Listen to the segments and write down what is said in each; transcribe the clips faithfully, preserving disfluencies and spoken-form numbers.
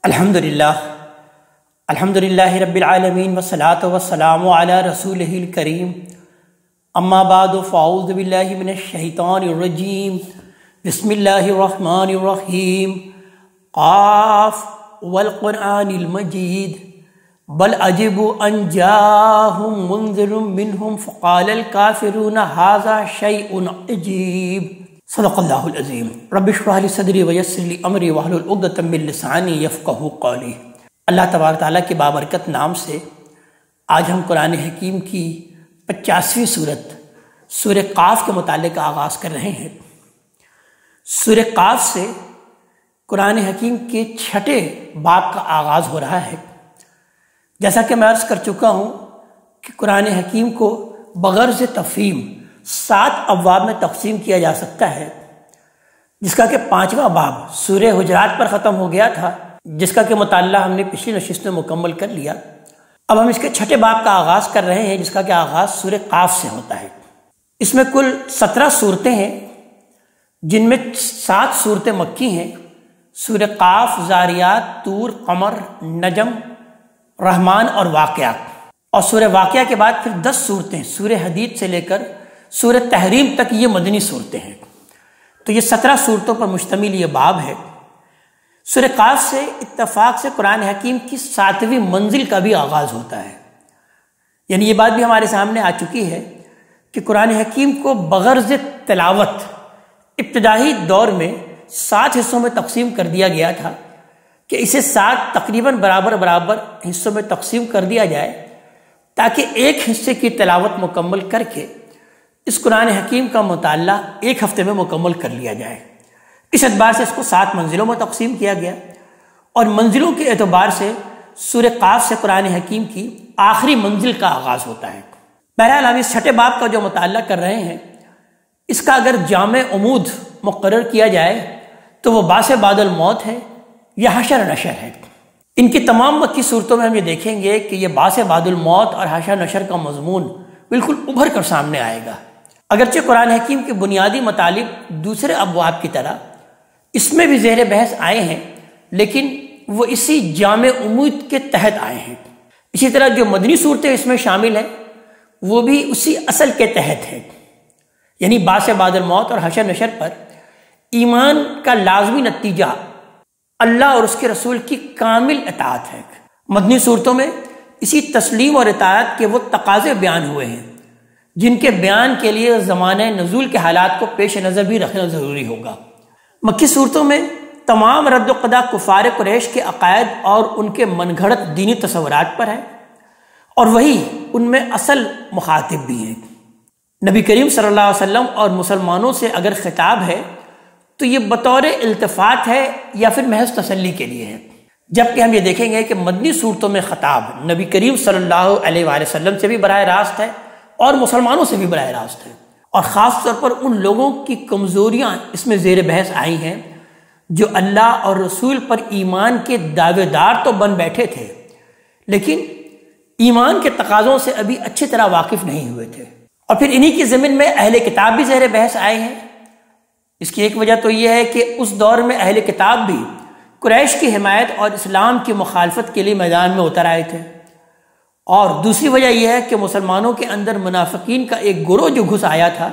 الحمدللہ الحمدللہ رب العالمین والصلاة والسلام علی رسولہ الکریم اما بعد فاعوذ باللہ من الشیطان الرجیم بسم اللہ الرحمن الرحیم قاف والقرآن المجید بل عجبوا ان جاءهم منذر منهم فقال الكافرون هذا شیء عجیب صدق اللہ العظیم رب اشرح لی صدری ویسر لی امری واحلل عقدۃ من لسانی یفقہوا قولی۔ اللہ تبارک تعالیٰ کے بابرکت نام سے آج ہم قرآن حکیم کی پچاسویں صورت سورہ قاف کے متعلق آغاز کر رہے ہیں۔ سورہ قاف سے قرآن حکیم کے چھٹے باب کا آغاز ہو رہا ہے۔ جیسا کہ میں عرض کر چکا ہوں کہ قرآن حکیم کو بغرض تفہیم سات ابواب میں تقسیم کیا جا سکتا ہے، جس کا کہ پانچواں باب سورہ حجرات پر ختم ہو گیا تھا، جس کا کہ مطالعہ ہم نے پچھلی نشست میں مکمل کر لیا۔ اب ہم اس کے چھٹے باب کا آغاز کر رہے ہیں، جس کا کہ آغاز سورہ قاف سے ہوتا ہے۔ اس میں کل سترہ صورتیں ہیں، جن میں سات صورتیں مکی ہیں: سورہ قاف، زاریات، طور، قمر، نجم، رحمان اور واقعات۔ اور سورہ واقعہ کے بعد پھر دس صورتیں سورہ حدید سے لے کر سورہ تحریم تک یہ مدنی صورتیں ہیں۔ تو یہ سترہ صورتوں پر مشتمل یہ باب ہے۔ سورہ قاف سے اتفاق سے قرآن حکیم کی ساتویں منزل کا بھی آغاز ہوتا ہے، یعنی یہ بات بھی ہمارے سامنے آ چکی ہے کہ قرآن حکیم کو بغرض تلاوت ابتدائی دور میں سات حصوں میں تقسیم کر دیا گیا تھا کہ اسے سات تقریباً برابر برابر حصوں میں تقسیم کر دیا جائے تاکہ ایک حصے کی تلاوت مکمل کر کے اس قرآن حکیم کا مطالعہ ایک ہفتے میں مکمل کر لیا جائے۔ اس اعتبار سے اس کو سات منزلوں میں تقسیم کیا گیا، اور منزلوں کے اعتبار سے سورہ قاف سے قرآن حکیم کی آخری منزل کا آغاز ہوتا ہے۔ بہرحال ہم اس چھٹے باب کا جو مطالعہ کر رہے ہیں، اس کا اگر جامع عمود مقرر کیا جائے تو وہ باس بعد الموت ہے یا حشر نشر ہے۔ ان کی تمام مکی صورتوں میں ہم یہ دیکھیں گے کہ یہ باس بعد الموت اور حشر نشر کا مضمون بالکل ابھر کر سامنے آئے گا۔ اگرچہ قرآن حکیم کے بنیادی مطالب دوسرے ابواب کی طرح اس میں بھی زیر بحث آئے ہیں، لیکن وہ اسی جامع عمود کے تحت آئے ہیں۔ اسی طرح جو مدنی صورتیں اس میں شامل ہیں وہ بھی اسی اصل کے تحت ہیں، یعنی باس بعد الموت اور حشر نشر پر ایمان کا لازمی نتیجہ اللہ اور اس کے رسول کی کامل اطاعت ہے۔ مدنی صورتوں میں اسی تسلیم اور اطاعت کے وہ تقاضے بیان ہوئے ہیں جن کے بیان کے لیے زمانہ نزول کے حالات کو پیش نظر بھی رکھنا ضروری ہوگا۔ مکی صورتوں میں تمام رد و قدا کفار قریش کے عقائد اور ان کے من گھڑت دینی تصورات پر ہے، اور وہی ان میں اصل مخاطب بھی ہیں۔ نبی کریم صلی اللہ علیہ وسلم اور مسلمانوں سے اگر خطاب ہے تو یہ بطور التفات ہے یا پھر محض تسلی کے لیے ہے، جبکہ ہم یہ دیکھیں گے کہ مدنی صورتوں میں خطاب نبی کریم صلی اللہ علیہ وآلہ وسلم سے بھی براہ راست ہے اور مسلمانوں سے بھی براہ راست ہے، اور خاص طور پر ان لوگوں کی کمزوریاں اس میں زیر بحث آئی ہیں جو اللہ اور رسول پر ایمان کے دعوے دار تو بن بیٹھے تھے، لیکن ایمان کے تقاضوں سے ابھی اچھی طرح واقف نہیں ہوئے تھے۔ اور پھر انہی کی ضمن میں اہل کتاب بھی زیر بحث آئے ہیں۔ اس کی ایک وجہ تو یہ ہے کہ اس دور میں اہل کتاب بھی قریش کی حمایت اور اسلام کی مخالفت کے لیے میدان میں اتر آئے تھے، اور دوسری وجہ یہ ہے کہ مسلمانوں کے اندر منافقین کا ایک گروہ جو گھس آیا تھا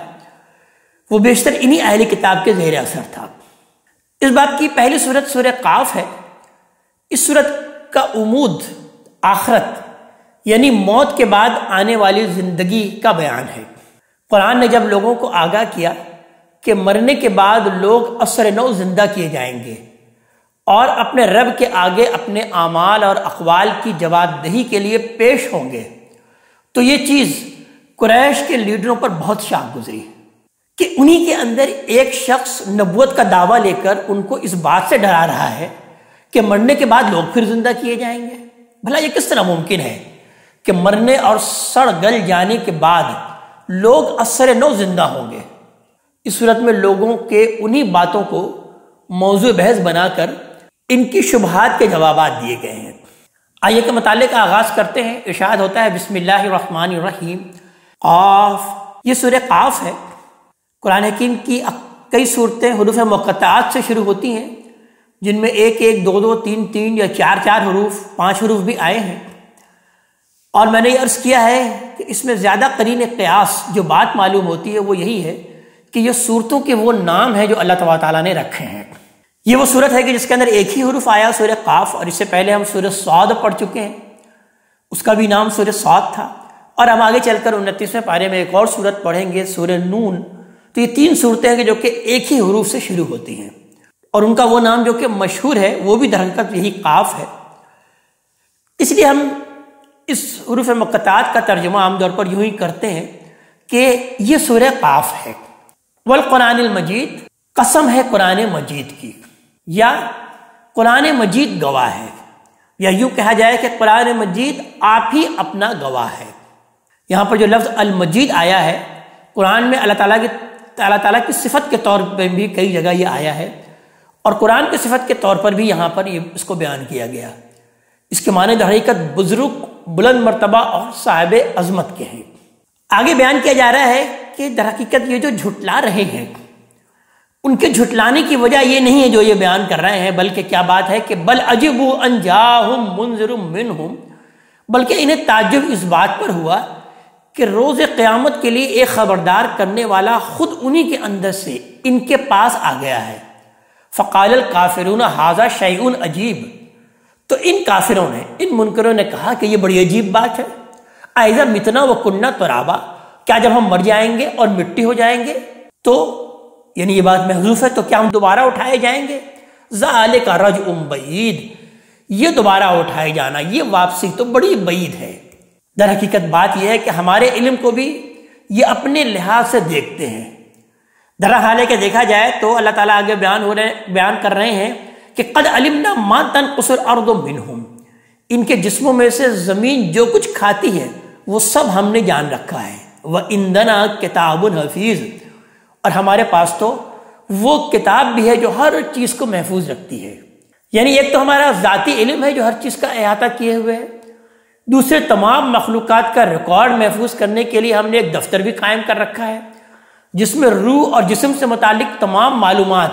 وہ بیشتر انہی اہل کتاب کے زیر اثر تھا۔ اس باب کی پہلی صورت سورہ قاف ہے۔ اس صورت کا عمود آخرت یعنی موت کے بعد آنے والی زندگی کا بیان ہے۔ قرآن نے جب لوگوں کو آگاہ کیا کہ مرنے کے بعد لوگ اثر نو زندہ کیے جائیں گے اور اپنے رب کے آگے اپنے اعمال اور اقوال کی جواب دہی کے لیے پیش ہوں گے، تو یہ چیز قریش کے لیڈروں پر بہت شاق گزری کہ انہی کے اندر ایک شخص نبوت کا دعویٰ لے کر ان کو اس بات سے ڈرا رہا ہے کہ مرنے کے بعد لوگ پھر زندہ کیے جائیں گے۔ بھلا یہ کس طرح ممکن ہے کہ مرنے اور سڑ گل جانے کے بعد لوگ اثر نو زندہ ہوں گے؟ اس صورت میں لوگوں کے انہی باتوں کو موضوع بحث بنا کر ان کی شبہات کے جوابات دیے گئے ہیں۔ آئیے کے مطالعے کا آغاز کرتے ہیں۔ ارشاد ہوتا ہے بسم اللہ الرحمن الرحیم قاف۔ یہ سورہ قاف ہے۔ قرآن حکیم کی کئی صورتیں حروف مقطعات سے شروع ہوتی ہیں جن میں ایک ایک دو دو تین تین یا چار چار حروف پانچ حروف بھی آئے ہیں، اور میں نے یہ عرض کیا ہے کہ اس میں زیادہ قرین قیاس جو بات معلوم ہوتی ہے وہ یہی ہے کہ یہ صورتوں کے وہ نام ہیں جو اللہ تبارک تعالیٰ نے رکھے ہیں۔ یہ وہ صورت ہے کہ جس کے اندر ایک ہی حرف آیا، سورہ قاف، اور اس سے پہلے ہم سورہ صاد پڑھ چکے ہیں، اس کا بھی نام سورہ صاد تھا، اور ہم آگے چل کر انتیسویں پارے میں ایک اور صورت پڑھیں گے، سورہ نون۔ تو یہ تین صورتیں ہیں جو کہ ایک ہی حروف سے شروع ہوتی ہیں، اور ان کا وہ نام جو کہ مشہور ہے وہ بھی در حقیقت یہی قاف ہے۔ اس لیے ہم اس حروف مقطعات کا ترجمہ عام طور پر یوں ہی کرتے ہیں کہ یہ سورہ قاف ہے۔ والقرآن المجید، قسم ہے قرآن مجید کی، یا قرآن مجید گواہ ہے، یا یوں کہا جائے کہ قرآن مجید آپ ہی اپنا گواہ ہے۔ یہاں پر جو لفظ المجید آیا ہے، قرآن میں اللہ تعالیٰ کی اللہ تعالیٰ کی صفت کے طور پر بھی کئی جگہ یہ آیا ہے، اور قرآن کی صفت کے طور پر بھی یہاں پر یہ اس کو بیان کیا گیا۔ اس کے معنی در حقیقت بزرگ، بلند مرتبہ اور صاحب عظمت کے ہیں۔ آگے بیان کیا جا رہا ہے کہ در حقیقت یہ جو جھٹلا رہے ہیں، ان کے جھٹلانے کی وجہ یہ نہیں ہے جو یہ بیان کر رہے ہیں، بلکہ کیا بات ہے کہ بل عجبوا ان جاءہم منذر منہم، بلکہ انہیں تعجب اس بات پر ہوا کہ روز قیامت کے لیے ایک خبردار کرنے والا خود انہی کے اندر سے ان کے پاس آ گیا ہے۔ فقال الکافرون ھذا شیء عجیب، تو ان کافروں نے، ان منکروں نے کہا کہ یہ بڑی عجیب بات ہے۔ اذا متنا وکنا ترابا، کیا جب ہم مر جائیں گے اور مٹی ہو جائیں گے تو، یعنی یہ بات محذوف ہے، تو کیا ہم دوبارہ اٹھائے جائیں گے؟ ذالک رجع بعید، یہ دوبارہ اٹھائے جانا، یہ واپسی تو بڑی بعید ہے۔ در حقیقت بات یہ ہے کہ ہمارے علم کو بھی یہ اپنے لحاظ سے دیکھتے ہیں۔ در حال ہے کہ دیکھا جائے تو اللہ تعالیٰ آگے بیان ہو رہے بیان کر رہے ہیں کہ قد علمنا ما تنقص الارض منہم، ان کے جسموں میں سے زمین جو کچھ کھاتی ہے وہ سب ہم نے جان رکھا ہے۔ وعندنا کتاب حفیظ، اور ہمارے پاس تو وہ کتاب بھی ہے جو ہر چیز کو محفوظ رکھتی ہے۔ یعنی ایک تو ہمارا ذاتی علم ہے جو ہر چیز کا احاطہ کیے ہوئے ہے، دوسرے تمام مخلوقات کا ریکارڈ محفوظ کرنے کے لیے ہم نے ایک دفتر بھی قائم کر رکھا ہے جس میں روح اور جسم سے متعلق تمام معلومات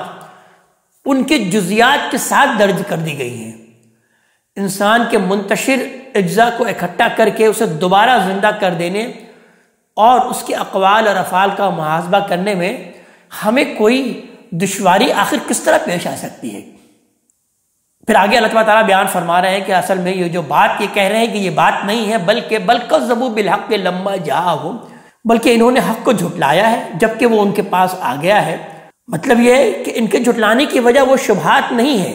ان کے جزیات کے ساتھ درج کر دی گئی ہیں۔ انسان کے منتشر اجزاء کو اکٹھا کر کے اسے دوبارہ زندہ کر دینے اور اس کے اقوال اور افعال کا محاسبہ کرنے میں ہمیں کوئی دشواری آخر کس طرح پیش آ سکتی ہے؟ پھر آگے اللہ تعالیٰ بیان فرما رہے ہیں کہ اصل میں یہ جو بات یہ کہہ رہے ہیں کہ یہ بات نہیں ہے، بلکہ بل کذبوا بالحق لما جاءہم، بلکہ انہوں نے حق کو جھٹلایا ہے جبکہ وہ ان کے پاس آ گیا ہے۔ مطلب یہ ہے کہ ان کے جھٹلانے کی وجہ وہ شبہات نہیں ہے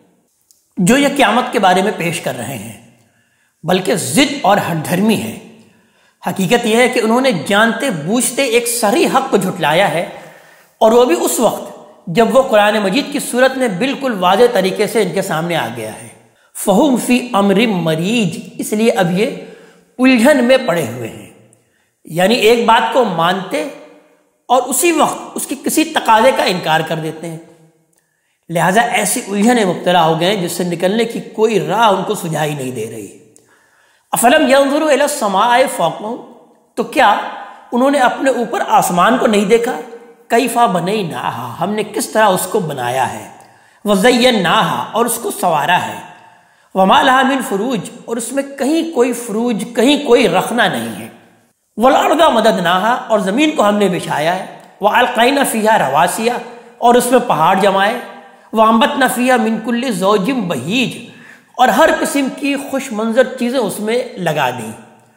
جو یہ قیامت کے بارے میں پیش کر رہے ہیں، بلکہ ضد اور ہٹ دھرمی ہے۔ حقیقت یہ ہے کہ انہوں نے جانتے بوجھتے ایک صریح حق کو جھٹلایا ہے، اور وہ بھی اس وقت جب وہ قرآن مجید کی صورت میں بالکل واضح طریقے سے ان کے سامنے آ گیا ہے۔ فہم فی امر مریج، اس لیے اب یہ الجھن میں پڑے ہوئے ہیں، یعنی ایک بات کو مانتے اور اسی وقت اس کی کسی تقاضے کا انکار کر دیتے ہیں، لہٰذا ایسی الجھن مبتلا ہو گئے جس سے نکلنے کی کوئی راہ ان کو سجھائی نہیں دے رہی۔ افلم ينظروا الى السماء فوقهم، تو کیا انہوں نے اپنے اوپر آسمان کو نہیں دیکھا؟ کیف بنیناھا، ہم نے کس طرح اس کو بنایا ہے، وزیناھا، اور اس کو سنوارا ہے، وما لھا من فروج، اور اس میں کہیں کوئی فروج، کہیں کوئی رخنا نہیں ہے، والارض مددناھا، اور زمین کو ہم نے بچھایا ہے، والقینا فیھا رواسیا، اور اس میں پہاڑ جمائے، وانبتنا فیھا من کل زوج بہیج، اور ہر قسم کی خوش منظر چیزیں اس میں لگا دیں،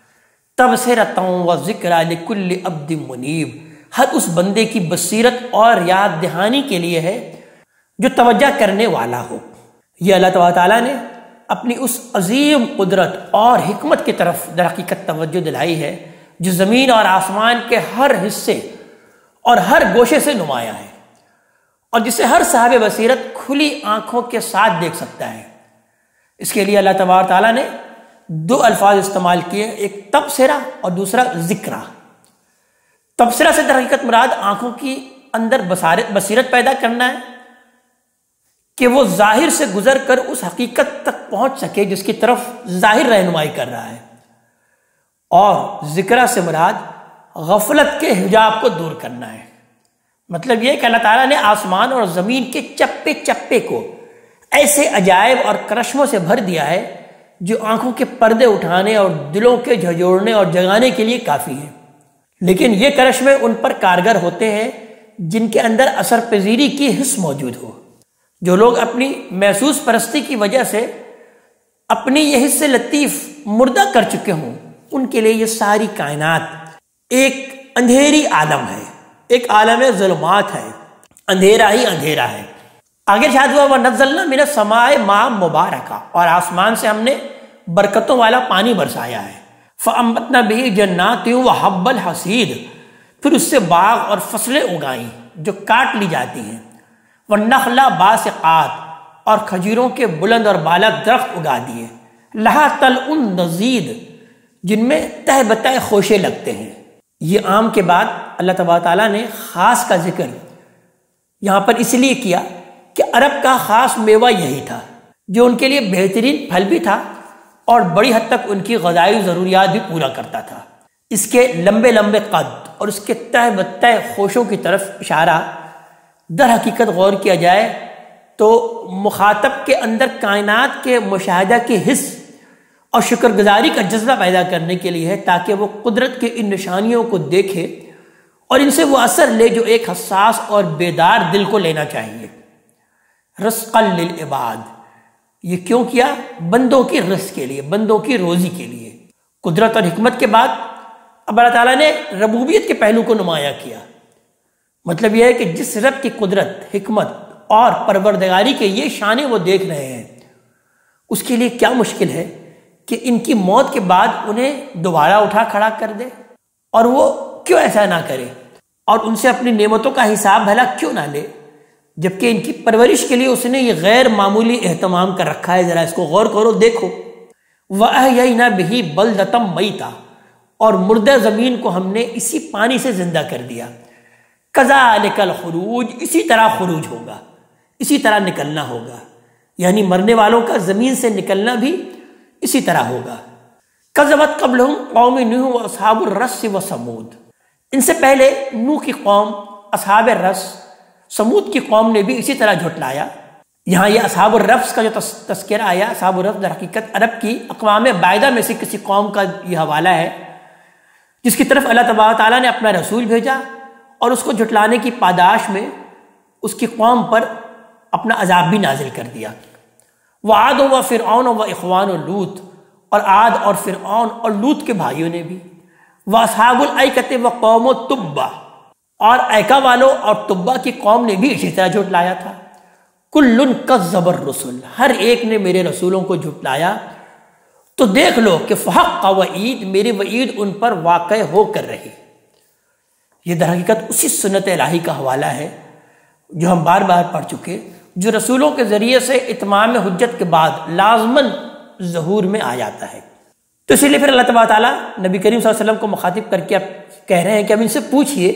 تبصرۃ و ذکریٰ لکل عبد منیب، ہر اس بندے کی بصیرت اور یاد دہانی کے لیے ہے جو توجہ کرنے والا ہو۔ یہ اللہ تعالیٰ نے اپنی اس عظیم قدرت اور حکمت کی طرف در حقیقت توجہ دلائی ہے جو زمین اور آسمان کے ہر حصے اور ہر گوشے سے نمایاں ہے، اور جسے ہر صاحب بصیرت کھلی آنکھوں کے ساتھ دیکھ سکتا ہے۔ اس کے لیے اللہ تبارک تعالیٰ نے دو الفاظ استعمال کیے، ایک تبصرہ اور دوسرا ذکرہ۔ تبصرہ سے در حقیقت مراد آنکھوں کی اندر بصیرت پیدا کرنا ہے کہ وہ ظاہر سے گزر کر اس حقیقت تک پہنچ سکے جس کی طرف ظاہر رہنمائی کر رہا ہے، اور ذکرہ سے مراد غفلت کے حجاب کو دور کرنا ہے۔ مطلب یہ کہ اللہ تعالیٰ نے آسمان اور زمین کے چپے چپے کو ایسے عجائب اور کرشموں سے بھر دیا ہے جو آنکھوں کے پردے اٹھانے اور دلوں کے جھنجھوڑنے اور جگانے کے لیے کافی ہیں۔ لیکن یہ کرشمے ان پر کارگر ہوتے ہیں جن کے اندر اثر پذیری کی حس موجود ہو۔ جو لوگ اپنی محسوس پرستی کی وجہ سے اپنی یہ حس لطیف مردہ کر چکے ہوں، ان کے لیے یہ ساری کائنات ایک اندھیری عالم ہے، ایک عالم ظلمات ہے، اندھیرا ہی اندھیرا ہے۔ آگے ارشاد ہوا وَنَزَّلْنَا مِنَ السَّمَاءِ مَاءً مُبَارَكًا، اور آسمان سے ہم نے برکتوں والا پانی برسایا ہے۔ فَأَنبَتْنَا بِهِ جَنَّاتٍ وَحَبَّ الْحَصِيدِ، پھر اس سے باغ اور فصلیں اگائیں جو کاٹ لی جاتی ہیں۔ وَالنَّخْلَ بَاسِقَاتٍ، اور کھجوروں کے بلند اور بالا درخت اگا دیے۔ لَهَا طَلْعٌ نَضِيدٌ، جن میں تہ بتہ خوشے لگتے ہیں۔ یہ عام کے بعد اللہ تبارک تعالیٰ نے خاص کا ذکر یہاں پر اس لیے کیا کہ عرب کا خاص میوہ یہی تھا جو ان کے لیے بہترین پھل بھی تھا اور بڑی حد تک ان کی غذائی ضروریات بھی پورا کرتا تھا۔ اس کے لمبے لمبے قد اور اس کے تہ بتہ خوشوں کی طرف اشارہ در حقیقت غور کیا جائے تو مخاطب کے اندر کائنات کے مشاہدہ کی حس اور شکر گزاری کا جذبہ پیدا کرنے کے لیے ہے، تاکہ وہ قدرت کے ان نشانیوں کو دیکھے اور ان سے وہ اثر لے جو ایک حساس اور بیدار دل کو لینا چاہیے۔ رزقا للعباد، یہ کیوں کیا؟ بندوں کی رزق کے لیے، بندوں کی روزی کے لیے۔ قدرت اور حکمت کے بعد اب اللہ تعالیٰ نے ربوبیت کے پہلو کو نمایاں کیا۔ مطلب یہ ہے کہ جس رب کی قدرت، حکمت اور پروردگاری کے یہ شانے وہ دیکھ رہے ہیں، اس کے لیے کیا مشکل ہے کہ ان کی موت کے بعد انہیں دوبارہ اٹھا کھڑا کر دے، اور وہ کیوں ایسا نہ کرے اور ان سے اپنی نعمتوں کا حساب بھلا کیوں نہ لے، جبکہ ان کی پرورش کے لیے اس نے یہ غیر معمولی اہتمام کر رکھا ہے۔ ذرا اس کو غور کرو، دیکھو۔ وَأَحْيَيْنَا بِهِ بَلْدَةً مَيْتًا، اور مردہ زمین کو ہم نے اسی پانی سے زندہ کر دیا۔ کذالک الخروج، اسی طرح خروج ہوگا، اسی طرح نکلنا ہوگا، یعنی مرنے والوں کا زمین سے نکلنا بھی اسی طرح ہوگا۔ کذبت قبلہم قوم نوح واصحاب الرس وثمود، ان سے پہلے نوح کی قوم، اصحاب الرس، سمود کی قوم نے بھی اسی طرح جھٹلایا۔ یہاں یہ اصحاب الرس کا جو تذکرہ آیا، اصحاب الرس در حقیقت عرب کی اقوام بعیدہ میں سے کسی قوم کا یہ حوالہ ہے جس کی طرف اللہ تبارک تعالیٰ نے اپنا رسول بھیجا اور اس کو جھٹلانے کی پاداش میں اس کی قوم پر اپنا عذاب بھی نازل کر دیا۔ وعاد و فرعون و اخوان و لوط، اور عاد اور فرعون اور لوط کے بھائیوں نے بھی۔ واصحاب الایکۃ و قوم تبع، اور ایکا والوں اور تبع کی قوم نے بھی اسی طرح جھٹلایا تھا۔ کل کذب الرسل، ہر ایک نے میرے رسولوں کو جھٹلایا۔ تو دیکھ لو کہ فحق وعید، میری وعید ان پر واقع ہو کر رہی۔ یہ در حقیقت اسی سنت الہی کا حوالہ ہے جو ہم بار بار پڑھ چکے، جو رسولوں کے ذریعے سے اتمام حجت کے بعد لازماً ظہور میں آ جاتا ہے۔ تو اسی لیے پھر اللہ تبارک تعالیٰ نبی کریم صلی اللہ علیہ وسلم کو مخاطب کر کے اب کہہ رہے ہیں کہ اب ان سے پوچھئے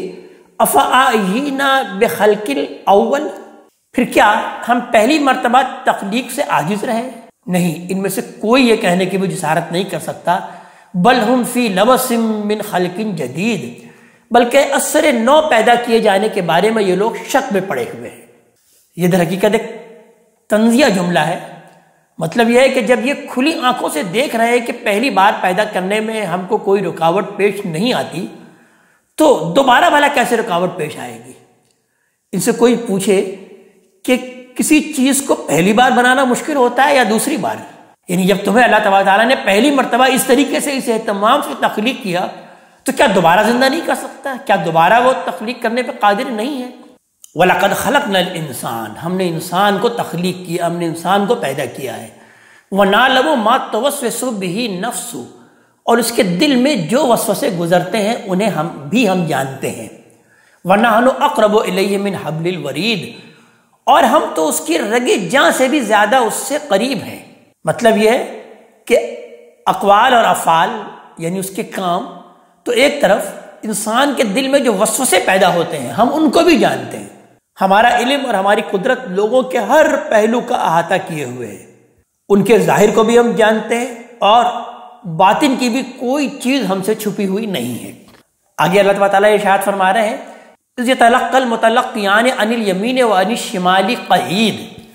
افآیینا بخلق الاول، پھر کیا ہم پہلی مرتبہ تخلیق سے عاجز رہے؟ نہیں، ان میں سے کوئی یہ کہنے کی بھی جسارت نہیں کر سکتا۔ بل ہم فی لبس من خلق جدید، بلکہ اثر نو پیدا کیے جانے کے بارے میں یہ لوگ شک میں پڑے ہوئے ہیں۔ یہ در حقیقت ایک تنزیہ جملہ ہے۔ مطلب یہ ہے کہ جب یہ کھلی آنکھوں سے دیکھ رہے ہیں کہ پہلی بار پیدا کرنے میں ہم کو کوئی رکاوٹ پیش نہیں آتی، تو دوبارہ بھلا کیسے رکاوٹ پیش آئے گی؟ ان سے کوئی پوچھے کہ کسی چیز کو پہلی بار بنانا مشکل ہوتا ہے یا دوسری بار؟ یعنی جب تمہیں اللہ تبارک تعالیٰ نے پہلی مرتبہ اس طریقے سے اس اہتمام سے تخلیق کیا تو کیا دوبارہ زندہ نہیں کر سکتا؟ کیا دوبارہ وہ تخلیق کرنے پہ قادر نہیں ہے؟ وَلَقَدْ خَلَقْنَا الْإِنسَانَ، ہم نے انسان کو تخلیق کیا، ہم نے انسان کو پیدا کیا ہے۔ وَنَعْلَمُ مَا تُوَسْوِسُ بِهِ نَفْسُ، اور اس کے دل میں جو وسوسے گزرتے ہیں انہیں ہم بھی ہم جانتے ہیں۔ وَنَحْنُ أَقْرَبُ إِلَيْهِ مِنْ حَبْلِ الْوَرِيدِ، اور ہم تو اس کی رگِ جاں سے بھی زیادہ اس سے قریب ہیں۔ مطلب یہ ہے کہ اقوال اور افعال یعنی اس کے کام تو ایک طرف، انسان کے دل میں جو وسوسے پیدا ہوتے ہیں ہم ان کو بھی جانتے ہیں۔ ہمارا علم اور ہماری قدرت لوگوں کے ہر پہلو کا احاطہ کیے ہوئے ہے، ان کے ظاہر کو بھی ہم جانتے ہیں اور باطن کی بھی کوئی چیز ہم سے چھپی ہوئی نہیں ہے۔ آگے اللہ تعالیٰ ارشاد فرما رہے ہیں اِذْ يَتَلَقَّى الْمُتَلَقِّيَانِ عَنِ الْيَمِينِ وَعَنِ الشِّمَالِ قَعِيدٌ،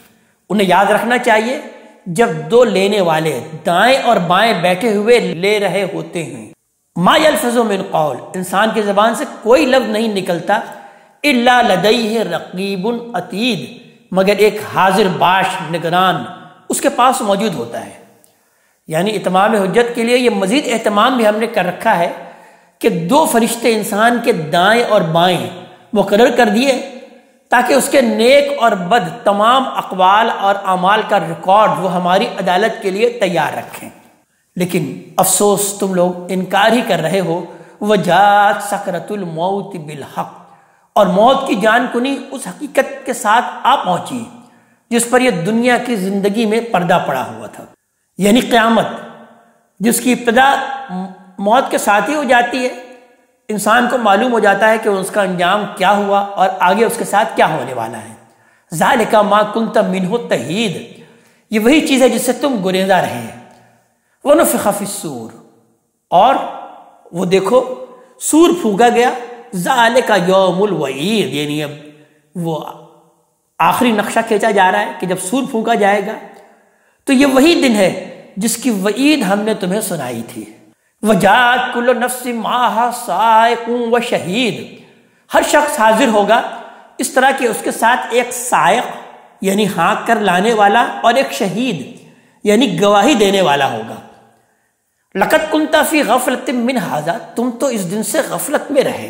انہیں یاد رکھنا چاہیے جب دو لینے والے دائیں اور بائیں بیٹھے ہوئے لے رہے ہوتے ہیں، ما یلفظ من قول، انسان کی زبان سے کوئی لفظ نہیں نکلتا، الا لدیہ رقیب عتید، مگر ایک حاضر باش نگران اس کے پاس موجود ہوتا ہے۔ یعنی اتمام حجت کے لیے یہ مزید اہتمام بھی ہم نے کر رکھا ہے کہ دو فرشتے انسان کے دائیں اور بائیں مقرر کر دیے تاکہ اس کے نیک اور بد تمام اقوال اور اعمال کا ریکارڈ وہ ہماری عدالت کے لیے تیار رکھیں۔ لیکن افسوس تم لوگ انکار ہی کر رہے ہو۔ وجاءت سکرۃ الموت بالحق، اور موت کی جان کنی اس حقیقت کے ساتھ آ پہنچی جس پر یہ دنیا کی زندگی میں پردہ پڑا ہوا تھا، یعنی قیامت، جس کی ابتدا موت کے ساتھ ہی ہو جاتی ہے۔ انسان کو معلوم ہو جاتا ہے کہ اس کا انجام کیا ہوا اور آگے اس کے ساتھ کیا ہونے والا ہے۔ ذالک ما کنت منہ تحید، یہ وہی چیز ہے جس سے تم گریزاں رہے ہیں۔ ونفخ فی الصور، اور وہ دیکھو سور پھونکا گیا۔ ذالک یوم الوعید، یعنی اب وہ آخری نقشہ کھینچا جا رہا ہے کہ جب سور پھونکا جائے گا تو یہ وہی دن ہے جس کی وعید ہم نے تمہیں سنائی تھی۔ وجاءت کل نفس معہا سائق و شہید، ہر شخص حاضر ہوگا اس طرح کہ اس کے ساتھ ایک سائق یعنی ہانک کر لانے والا اور ایک شہید یعنی گواہی دینے والا ہوگا۔ لقد کنت فی غفلۃ من ھذا، تم تو اس دن سے غفلت میں رہے،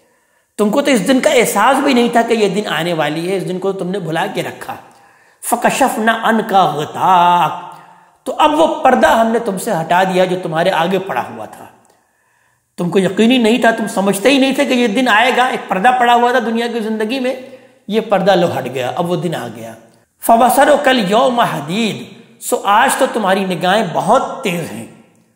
تم کو تو اس دن کا احساس بھی نہیں تھا کہ یہ دن آنے والی ہے، اس دن کو تم نے بھلا کے رکھا۔ فکشفنا عنک غطاءک، تو اب وہ پردہ ہم نے تم سے ہٹا دیا جو تمہارے آگے پڑا ہوا تھا۔ تم کو یقینی نہیں تھا، تم سمجھتے ہی نہیں تھے کہ یہ دن آئے گا، ایک پردہ پڑا ہوا تھا دنیا کی زندگی میں، یہ پردہ لو ہٹ گیا، اب وہ دن آ گیا۔ فبصرک الیوم حدید، سو آج تو تمہاری نگاہیں بہت تیز ہیں۔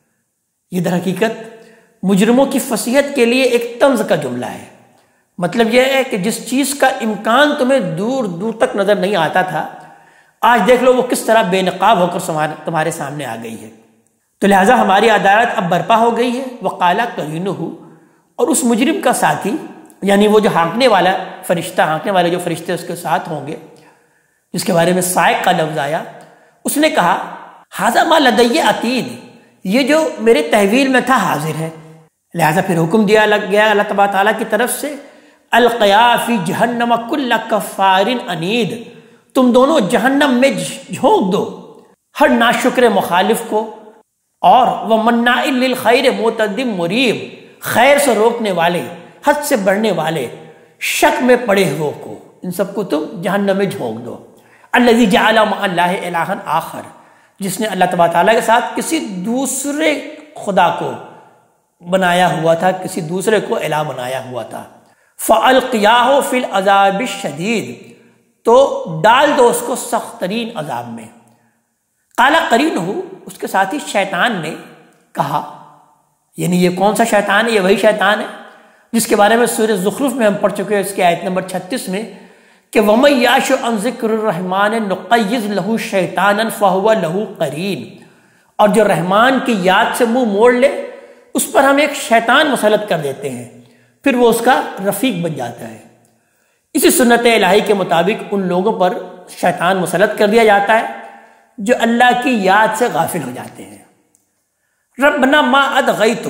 یہ در حقیقت مجرموں کی فصیحت کے لیے ایک طنز کا جملہ ہے۔ مطلب یہ ہے کہ جس چیز کا امکان تمہیں دور دور تک نظر نہیں آتا تھا، آج دیکھ لو وہ کس طرح بے نقاب ہو کر تمہارے سامنے آ گئی ہے۔ تو لہٰذا ہماری عدالت اب برپا ہو گئی ہے۔ وقال قرینہ، اور اس مجرم کا ساتھی یعنی وہ جو ہانکنے والا فرشتہ، ہانکنے والے جو فرشتے اس کے ساتھ ہوں گے جس کے بارے میں سائق کا لفظ آیا، اس نے کہا ھذا ما لدی عتید، یہ جو میرے تحویل میں تھا حاضر ہے۔ لہٰذا پھر حکم دیا لگ گیا اللہ تبارک تعالیٰ کی طرف سے، القیا فی جہنم کل کفار عنید، تم دونوں جہنم میں جھونک دو ہر ناشکر مخالف کو، اور وہ مناع للخیر معتد مریب، خیر سے روکنے والے، حد سے بڑھنے والے، شک میں پڑے ہوئے کو، ان سب کو تم جہنم میں جھونک دو۔ الذی جعل مع اللہ الہا آخر، جس نے اللہ تبارک تعالیٰ کے ساتھ کسی دوسرے خدا کو بنایا ہوا تھا، کسی دوسرے کو الہ بنایا ہوا تھا۔ فَأَلْقِيَاهُ فِي الْعَذَابِ الشَّدِيدِ، تو ڈال دو اس کو سخت ترین عذاب میں۔ قَالَ قَرِينُهُ، اس کے ساتھی شیطان نے کہا، یعنی یہ کون سا شیطان ہے؟ یہ وہی شیطان ہے جس کے بارے میں سورہ زخرف میں ہم پڑھ چکے ہیں، اس کی آیت نمبر چھتیس میں، کہ وَمَن يَعْشُ عَن ذِكْرِ الرَّحْمَٰنِ نُقَيِّضْ لَهُ شَيْطَانًا فَهُوَ لَهُ قَرِينٌ، اور جو رحمان کی یاد سے منہ موڑ لے اس پر ہم ایک شیطان مسلط کر دیتے ہیں، پھر وہ اس کا رفیق بن جاتا ہے۔ اسی سنت الہی کے مطابق ان لوگوں پر شیطان مسلط کر دیا جاتا ہے جو اللہ کی یاد سے غافل ہو جاتے ہیں۔ ربنا ما اطغیتہ،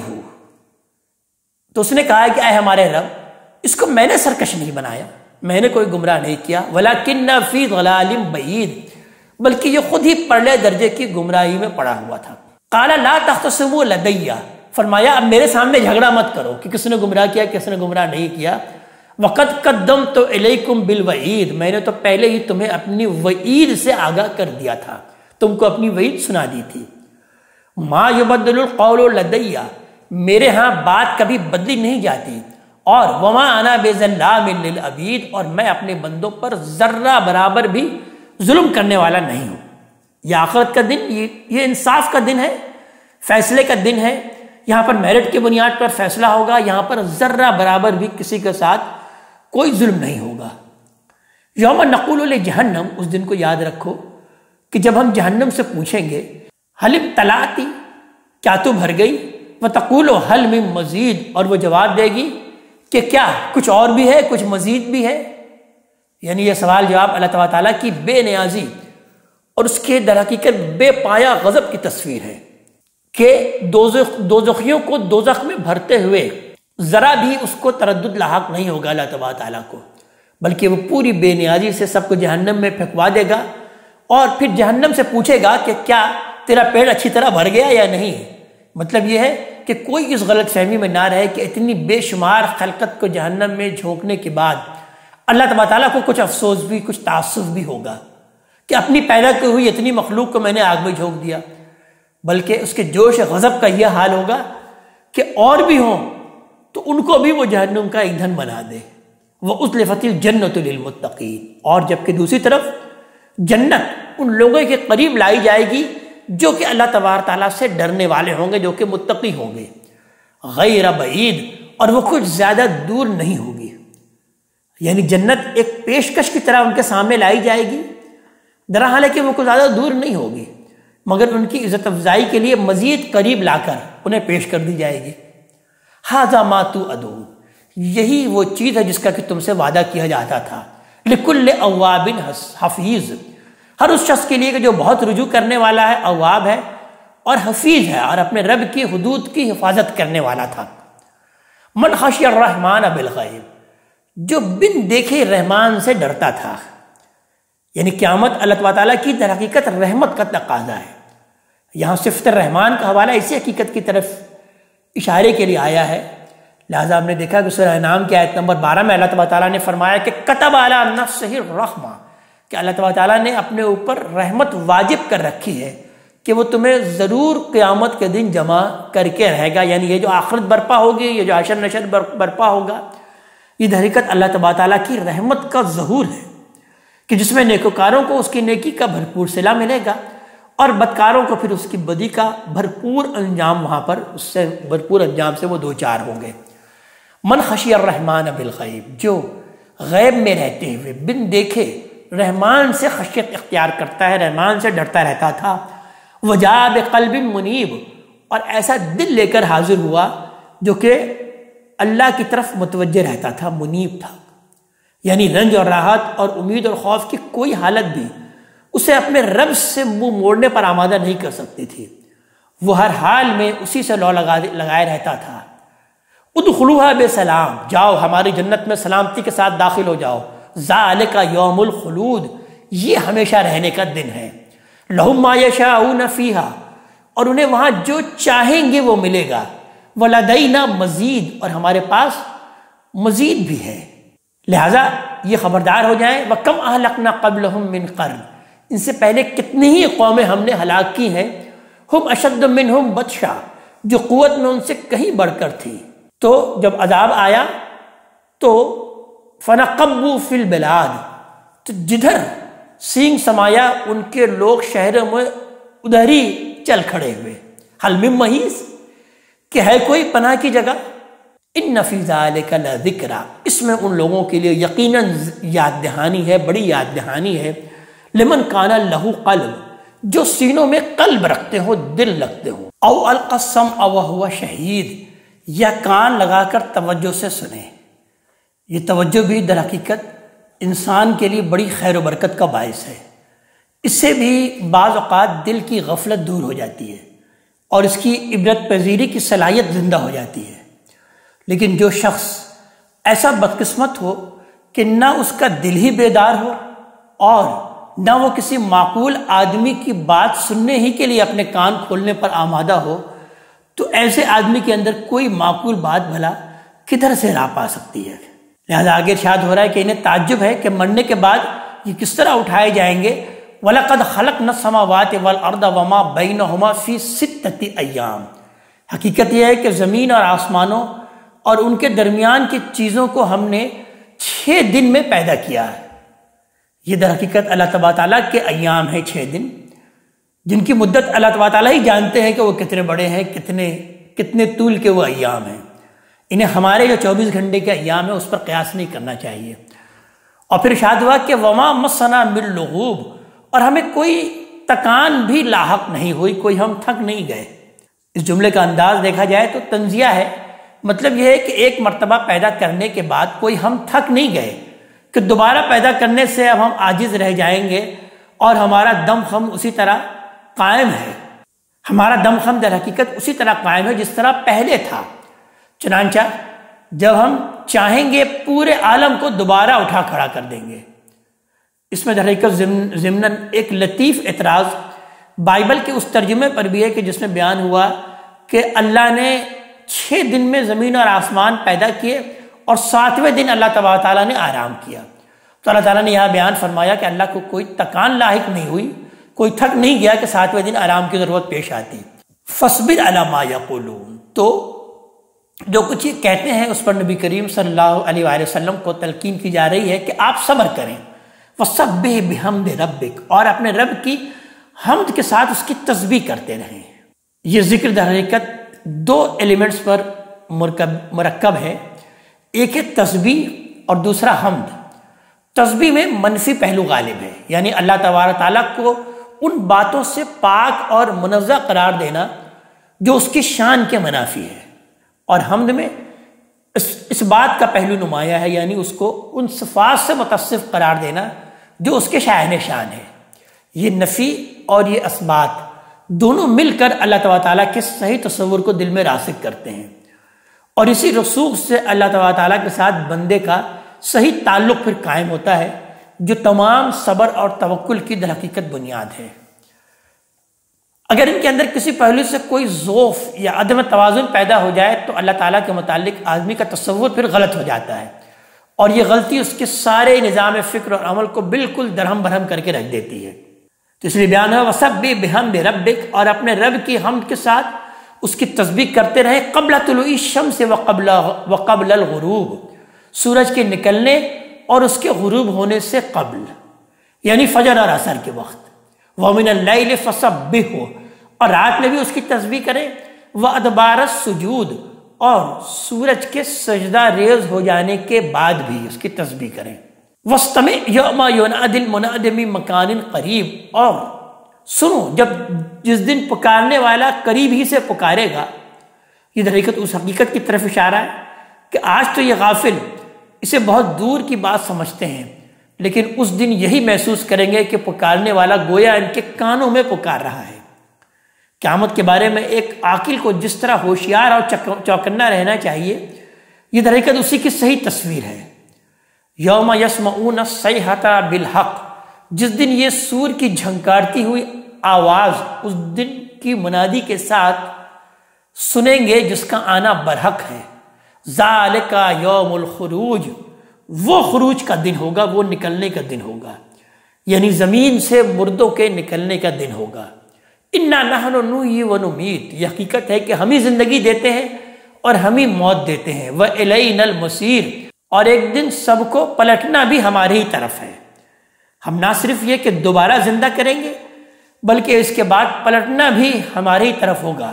تو اس نے کہا کہ اے ہمارے رب، اس کو میں نے سرکش نہیں بنایا، میں نے کوئی گمراہ نہیں کیا، ولکن فی ضلال بعید، بلکہ یہ خود ہی پرلے درجے کی گمراہی میں پڑا ہوا تھا۔ قال لا تختصموا لدی، فرمایا اب میرے سامنے جھگڑا مت کرو کہ کس نے گمراہ کیا کس نے گمراہ نہیں کیا۔ وقد قدمت الیکم بالوعید، میں نے تو پہلے ہی تمہیں اپنی وعید سے آگاہ کر دیا تھا، تم کو اپنی وعید سنا دی تھی۔ ما یبدل القول لدی، میرے ہاں بات کبھی بدلی نہیں جاتی، اور وما انا بظلام للعبید، اور میں اپنے بندوں پر ذرہ برابر بھی ظلم کرنے والا نہیں ہوں۔ یہ آخرت کا دن، یہ انصاف کا دن ہے، فیصلے کا دن ہے، یہاں پر میرٹ کی بنیاد پر فیصلہ ہوگا، یہاں پر ذرہ برابر بھی کسی کے ساتھ کوئی ظلم نہیں ہوگا۔ یوم نقول لجہنم، اس دن کو یاد رکھو کہ جب ہم جہنم سے پوچھیں گے حل امتلأتی، کیا تو بھر گئی؟ وتقول حل من مزید، اور وہ جواب دے گی کہ کیا کچھ اور بھی ہے، کچھ مزید بھی ہے۔ یعنی یہ سوال جواب اللہ تعالیٰ کی بے نیازی اور اس کے در حقیقت بے پایا غضب کی تصویر ہے کہ دوزخ دوزخیوں کو دوزخ میں بھرتے ہوئے ذرا بھی اس کو تردد لاحق نہیں ہوگا اللہ تبارک تعالیٰ کو، بلکہ وہ پوری بے نیازی سے سب کو جہنم میں پھینکوا دے گا اور پھر جہنم سے پوچھے گا کہ کیا تیرا پیٹ اچھی طرح بھر گیا یا نہیں۔ مطلب یہ ہے کہ کوئی اس غلط فہمی میں نہ رہے کہ اتنی بے شمار خلقت کو جہنم میں جھونکنے کے بعد اللہ تبارک تعالیٰ کو کچھ افسوس بھی، کچھ تعصب بھی ہوگا کہ اپنی پیدا کی ہوئی اتنی مخلوق کو میں نے آگ میں جھونک دیا، بلکہ اس کے جوش غضب کا یہ حال ہوگا کہ اور بھی ہوں تو ان کو بھی وہ جہنم کا ایندھن بنا دے۔ وَأُزْلِفَتِ الْجَنَّةُ لِلْمُتَّقِينَ، اور جبکہ دوسری طرف جنت ان لوگوں کے قریب لائی جائے گی جو کہ اللہ تبارک تعالیٰ سے ڈرنے والے ہوں گے، جو کہ متقی ہوں گے، غیر بعید، اور وہ کچھ زیادہ دور نہیں ہوگی۔ یعنی جنت ایک پیشکش کی طرح ان کے سامنے لائی جائے گی، درحال کہ وہ کچھ زیادہ دور نہیں ہوگی، مگر ان کی عزت افزائی کے لیے مزید قریب لا کر انہیں پیش کر دی جائے گی۔ ھذا ما توعدون، یہی وہ چیز ہے جس کا کہ تم سے وعدہ کیا جاتا تھا۔ لکل اواب حفیظ، ہر اس شخص کے لیے کہ جو بہت رجوع کرنے والا ہے، اواب ہے اور حفیظ ہے، اور اپنے رب کی حدود کی حفاظت کرنے والا تھا۔ من خشی الرحمن بالغیب، جو بن دیکھے رحمان سے ڈرتا تھا۔ یعنی قیامت اللہ تعالیٰ کی در حقیقت رحمت کا تقاضا ہے۔ یہاں صفت الرحمن کا حوالہ اسی حقیقت کی طرف اشارے کے لیے آیا ہے، لہٰذا ہم نے دیکھا کہ سورہ انعام کی آیت نمبر بارہ میں اللہ تعالیٰ نے فرمایا کہ کتب علی نفسہ الرحمہ، کہ اللہ تعالیٰ نے اپنے اوپر رحمت واجب کر رکھی ہے کہ وہ تمہیں ضرور قیامت کے دن جمع کر کے رہے گا۔ یعنی یہ جو آخرت برپا ہوگی، یہ جو حشر نشر برپا ہوگا، یہ در حقیقت اللہ تبارک تعالیٰ کی رحمت کا ظہور ہے کہ جس میں نیکوکاروں کو اس کی نیکی کا بھرپور صلہ ملے گا اور بدکاروں کو پھر اس کی بدی کا بھرپور انجام، وہاں پر اس سے بھرپور انجام سے وہ دو چار ہوں گے۔ من خشی الرحمن بالغیب، جو غیب میں رہتے ہوئے بن دیکھے رحمان سے خشیت اختیار کرتا ہے، رحمان سے ڈرتا رہتا تھا۔ وجاء بقلب منیب، اور ایسا دل لے کر حاضر ہوا جو کہ اللہ کی طرف متوجہ رہتا تھا، منیب تھا۔ یعنی رنج اور راحت اور امید اور خوف کی کوئی حالت بھی اسے اپنے رب سے منہ موڑنے پر آمادہ نہیں کر سکتی تھی۔ وہ ہر حال میں اسی سے لو لگائے رہتا تھا۔ ادخلوها بسلام، جاؤ ہماری جنت میں سلامتی کے ساتھ داخل ہو جاؤ۔ ذالک یوم الخلود، یہ ہمیشہ رہنے کا دن ہے۔ لہم ما یشاؤون فیہا، اور انہیں وہاں جو چاہیں گے وہ ملے گا۔ ولدینا مزید، اور ہمارے پاس مزید بھی ہے۔ لہٰذا یہ خبردار ہو جائیں، وَكَمْ أَهْلَقْنَا قَبْلَهُمْ مِنْ قَرْنٍ، ان سے پہلے کتنی ہی قومیں ہم نے ہلاک کی ہیں۔ ہم اشد منہم بطشا، جو قوت میں ان سے کہیں بڑھ کر تھی۔ تو جب عذاب آیا تو فَنَقَبُّوا فِي الْبِلَادِ، تو جدھر سینگ سمایا ان کے لوگ شہروں میں ادھر ہی چل کھڑے ہوئے۔ حل من محیص، کہ ہے کوئی پناہ کی جگہ؟ ان فی ذالک لذکریٰ، اس میں ان لوگوں کے لیے یقیناً یاد دہانی ہے، بڑی یاد دہانی ہے۔ لمن کان لہ قلب، جو سینوں میں قلب رکھتے ہو، دل رکھتے ہو۔ او القی السمع وہو شہید، یا کان لگا کر توجہ سے سنے۔ یہ توجہ بھی در حقیقت انسان کے لیے بڑی خیر و برکت کا باعث ہے۔ اس سے بھی بعض اوقات دل کی غفلت دور ہو جاتی ہے اور اس کی عبرت پذیری کی صلاحیت زندہ ہو جاتی ہے۔ لیکن جو شخص ایسا بدقسمت ہو کہ نہ اس کا دل ہی بیدار ہو اور نہ وہ کسی معقول آدمی کی بات سننے ہی کے لیے اپنے کان کھولنے پر آمادہ ہو، تو ایسے آدمی کے اندر کوئی معقول بات بھلا کدھر سے راہ پا سکتی ہے؟ لہذا آگے ارشاد ہو رہا ہے کہ انہیں تعجب ہے کہ مرنے کے بعد یہ کس طرح اٹھائے جائیں گے۔ وَلَقَدْ خَلَقْنَا السَّمَاوَاتِ وَالْأَرْضَ وَمَا بَيْنَهُمَا فِي سِتَّةِ أَيَّامٍ، حقیقت یہ ہے کہ زمین اور آسمانوں اور ان کے درمیان کی چیزوں کو ہم نے چھ دن میں پیدا کیا ہے۔ یہ در حقیقت اللہ تبارک تعالیٰ کے ایام ہیں، چھ دن، جن کی مدت اللہ تبارک تعالیٰ ہی جانتے ہیں کہ وہ کتنے بڑے ہیں، کتنے کتنے طول کے وہ ایام ہیں۔ انہیں ہمارے جو چوبیس گھنٹے کے ایام ہیں اس پر قیاس نہیں کرنا چاہیے۔ اور پھر ارشاد ہوا کہ وما مسنا من لغوب، اور ہمیں کوئی تکان بھی لاحق نہیں ہوئی، کوئی ہم تھک نہیں گئے۔ اس جملے کا انداز دیکھا جائے تو تنزیہ ہے، مطلب یہ ہے کہ ایک مرتبہ پیدا کرنے کے بعد کوئی ہم تھک نہیں گئے کہ دوبارہ پیدا کرنے سے اب ہم عاجز رہ جائیں گے اور ہمارا دم خم اسی طرح قائم ہے، ہمارا دم خم در حقیقت اسی طرح قائم ہے جس طرح پہلے تھا۔ چنانچہ جب ہم چاہیں گے پورے عالم کو دوبارہ اٹھا کھڑا کر دیں گے۔ اس میں در حقیقت ضمناً ایک لطیف اعتراض بائبل کے اس ترجمے پر بھی ہے کہ جس میں بیان ہوا کہ اللہ نے چھ دن میں زمین اور آسمان پیدا کیے اور ساتویں دن اللہ تبارک تعالیٰ نے آرام کیا۔ تو اللہ تعالیٰ نے یہاں بیان فرمایا کہ اللہ کو کوئی تکان لاحق نہیں ہوئی، کوئی تھک نہیں گیا کہ ساتویں دن آرام کی ضرورت پیش آتی۔ فاصبر علی ما یقولون، تو جو کچھ یہ کہتے ہیں اس پر نبی کریم صلی اللہ علیہ وآلہ وسلم کو تلقین کی جا رہی ہے کہ آپ صبر کریں۔ وسبح بحمد ربک، اور اپنے رب کی حمد کے ساتھ اس کی تسبیح کرتے رہیں۔ یہ ذکر در حقیقت دو ایلیمنٹس پر مرکب ہے، ایک ہے تسبیح اور دوسرا حمد۔ تسبیح میں منفی پہلو غالب ہے، یعنی اللہ تبارک تعالیٰ کو ان باتوں سے پاک اور منزہ قرار دینا جو اس کی شان کے منافی ہے، اور حمد میں اس اس بات کا پہلو نمایاں ہے، یعنی اس کو ان صفات سے متصف قرار دینا جو اس کے شائن شان ہے۔ یہ نفی اور یہ اثبات دونوں مل کر اللہ تبارک تعالیٰ کے صحیح تصور کو دل میں راسخ کرتے ہیں، اور اسی رسوخ سے اللہ تبارک تعالیٰ کے ساتھ بندے کا صحیح تعلق پھر قائم ہوتا ہے، جو تمام صبر اور توکل کی در حقیقت بنیاد ہے۔ اگر ان کے اندر کسی پہلو سے کوئی ضعف یا عدم توازن پیدا ہو جائے تو اللہ تعالیٰ کے متعلق آدمی کا تصور پھر غلط ہو جاتا ہے، اور یہ غلطی اس کے سارے نظام فکر اور عمل کو بالکل درہم برہم کر کے رکھ دیتی ہے۔ تو اس لیے بیان ہے وَسَبِّحْ بِحَمْدِ رَبِّكَ، اور اپنے رب کی حمد کے ساتھ اس کی تسبیح کرتے رہیں قبل طلوع الشمس وقبل وقبل الغروب، سورج کے نکلنے اور اس کے غروب ہونے سے قبل، یعنی فجر اور عصر کے وقت۔ وَمِنَ اللَّيْلِ فَسَبِّحْهُ، اور رات میں بھی اس کی تسبیح کریں، وَأَدْبَارَ السُّجُودِ، اور سورج کے سجدہ ریز ہو جانے کے بعد بھی اس کی تسبیح کریں۔ وَاسْتَمِعْ يَوْمَ يُنَادِ الْمُنَادِ مِن مَّكَانٍ قَرِيبٍ، اور سنو جب جس دن پکارنے والا قریب ہی سے پکارے گا۔ یہ در حقیقت اس حقیقت کی طرف اشارہ ہے کہ آج تو یہ غافل اسے بہت دور کی بات سمجھتے ہیں، لیکن اس دن یہی محسوس کریں گے کہ پکارنے والا گویا ان کے کانوں میں پکار رہا ہے۔ قیامت کے بارے میں ایک عاقل کو جس طرح ہوشیار اور چوکنا رہنا چاہیے، یہ در حقیقت اسی کی صحیح تصویر ہے۔ یوم یسمعون الصیحۃ بالحق، جس دن یہ سور کی جھنکارتی ہوئی آواز اس دن کی منادی کے ساتھ سنیں گے جس کا آنا برحق ہے۔ ذالک یوم الخروج، وہ خروج کا دن ہوگا، وہ نکلنے کا دن ہوگا، یعنی زمین سے مردوں کے نکلنے کا دن ہوگا۔ انا نحن نحیی و نمیت، یہ حقیقت ہے کہ ہم ہی زندگی دیتے ہیں اور ہم ہی موت دیتے ہیں۔ وَإِلَيْنَا الْمَصِيرُ، اور ایک دن سب کو پلٹنا بھی ہماری ہی طرف ہے۔ ہم نہ صرف یہ کہ دوبارہ زندہ کریں گے بلکہ اس کے بعد پلٹنا بھی ہماری ہی طرف ہوگا۔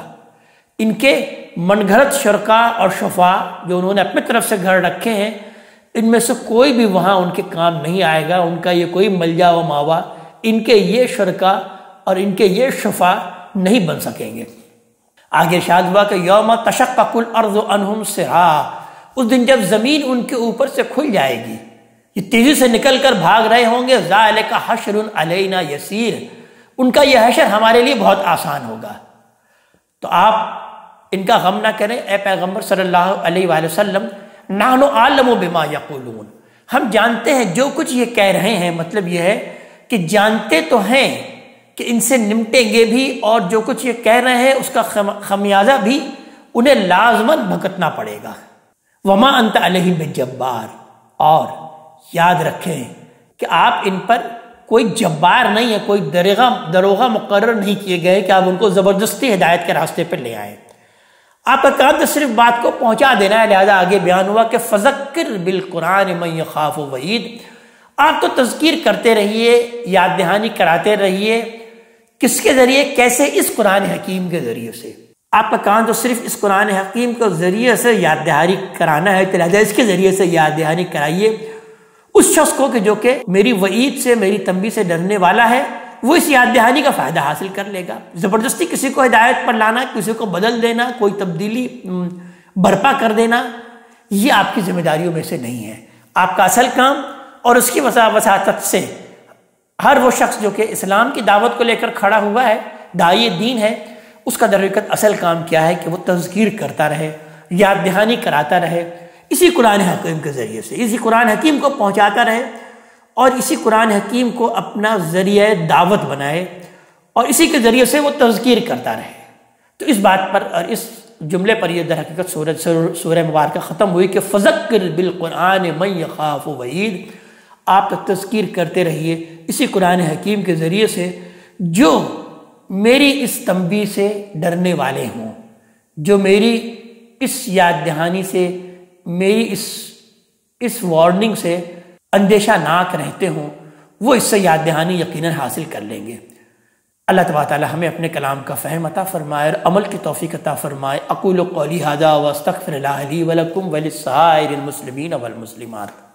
ان کے من گھڑت شرکاء اور شفاء جو انہوں نے اپنے طرف سے گھر رکھے ہیں، ان میں سے کوئی بھی وہاں ان کے کام نہیں آئے گا، ان کا یہ کوئی ملجا و ماوا، ان کے یہ شرکاء اور ان کے یہ شفاء نہیں بن سکیں گے۔ آگے ارشاد ہوا کہ یوم تشقق الارض عنہم سراعا، اس دن جب زمین ان کے اوپر سے کھل جائے گی، یہ تیزی سے نکل کر بھاگ رہے ہوں گے۔ ذالک حشر علینا یسیر، ان کا یہ حشر ہمارے لیے بہت آسان ہوگا۔ تو آپ ان کا غم نہ کریں اے پیغمبر صلی اللہ علیہ وآلہ وسلم۔ نحن اعلم بما یقولون، ہم جانتے ہیں جو کچھ یہ کہہ رہے ہیں، مطلب یہ ہے کہ جانتے تو ہیں کہ ان سے نمٹیں گے بھی، اور جو کچھ یہ کہہ رہے ہیں اس کا خمیازہ بھی انہیں لازماً بھگتنا پڑے گا۔ وما انت علیہم بجبار، اور یاد رکھیں کہ آپ ان پر کوئی جبار نہیں ہے، کوئی دروغہ دروغہ مقرر نہیں کیے گئے کہ آپ ان کو زبردستی ہدایت کے راستے پر لے آئیں۔ آپ کا کام تو صرف بات کو پہنچا دینا ہے، لہذا آگے بیان ہوا کہ فذکر بالقرآن من یخاف وعید، آپ تو تذکیر کرتے رہیے، یاد دہانی کراتے رہیے۔ کس کے ذریعے؟ کیسے؟ اس قرآن حکیم کے ذریعے سے۔ آپ کا کام تو صرف اس قرآن حکیم کے ذریعے سے یاد دہانی کرانا ہے، لہذا اس کے ذریعے سے یاد دہانی کرائیے اس شخص کو کہ جو کہ میری وعید سے، میری تنبیہ سے ڈرنے والا ہے، وہ اس یاد دہانی کا فائدہ حاصل کر لے گا۔ زبردستی کسی کو ہدایت پر لانا، کسی کو بدل دینا، کوئی تبدیلی برپا کر دینا، یہ آپ کی ذمہ داریوں میں سے نہیں ہے۔ آپ کا اصل کام اور اس کی وساطت سے ہر وہ شخص جو کہ اسلام کی دعوت کو لے کر کھڑا ہوا ہے، داعی دین ہے، اس کا در حقیقت اصل کام کیا ہے کہ وہ تذکیر کرتا رہے، یاد دہانی کراتا رہے، اسی قرآن حکیم کے ذریعے سے اسی قرآن حکیم کو پہنچاتا رہے، اور اسی قرآن حکیم کو اپنا ذریعہ دعوت بنائے، اور اسی کے ذریعے سے وہ تذکیر کرتا رہے۔ تو اس بات پر اور اس جملے پر یہ در حقیقت سورہ سورہ مبارکہ ختم ہوئی کہ فذکر بالقرآن من یخاف وعید، آپ تذکیر کرتے رہیے اسی قرآن حکیم کے ذریعے سے جو میری اس تنبیہ سے ڈرنے والے ہوں، جو میری اس یاد دہانی سے، میری اس اس وارننگ سے اندیشہ ناک رہتے ہوں، وہ اس سے یاد دہانی یقیناً حاصل کر لیں گے۔ اللہ تبارک تعالی ہمیں اپنے کلام کا فہم عطا فرمائے اور عمل کی توفیق عطا فرمائے۔ اقول قولی ھذا واستغفر اللہ لی ولکم ولسائر المسلمین والمسلمات۔